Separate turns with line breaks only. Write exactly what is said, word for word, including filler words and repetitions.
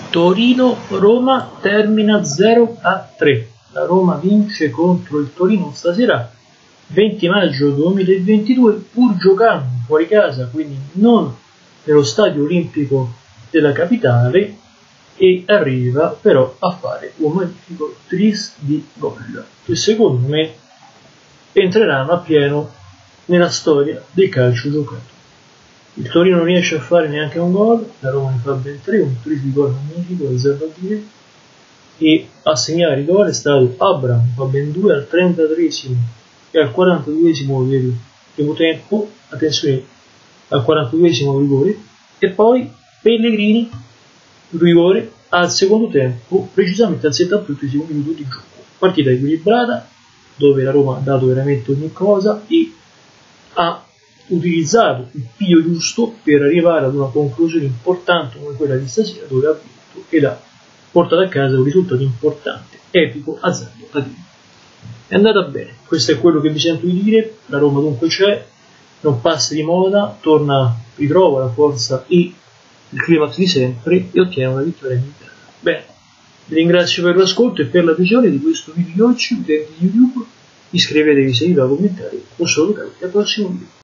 Torino-Roma termina zero a tre. La Roma vince contro il Torino stasera, venti maggio duemilaventidue, pur giocando fuori casa, quindi non nello stadio olimpico della capitale, e arriva però a fare un magnifico tris di gol che secondo me entreranno a pieno nella storia del calcio giocato. Il Torino non riesce a fare neanche un gol, la Roma ne fa ben tre, un tris di gol magnifico, azzardo a dire, e a segnare i gol è stato Abraham, fa ben due al trentatreesimo e al quarantaduesimo del primo tempo, attenzione, al quarantaduesimo rigore, e poi Pellegrini, rigore al secondo tempo, precisamente al settantottesimo minuto di gioco. Partita equilibrata, dove la Roma ha dato veramente ogni cosa e ha utilizzato il piglio giusto per arrivare ad una conclusione importante come quella di stasera, dove ha vinto ed ha portato a casa un risultato importante, epico, azzardo a dire. È andata bene, questo è quello che vi sento di dire. La Roma dunque c'è, non passa di moda, torna, ritrova la forza e il climax di sempre e ottiene una vittoria in interna. Bene, vi ringrazio per l'ascolto e per la visione di questo video di oggi, utenti di YouTube. Iscrivetevi se vi va, commentare, un saluto e al prossimo video.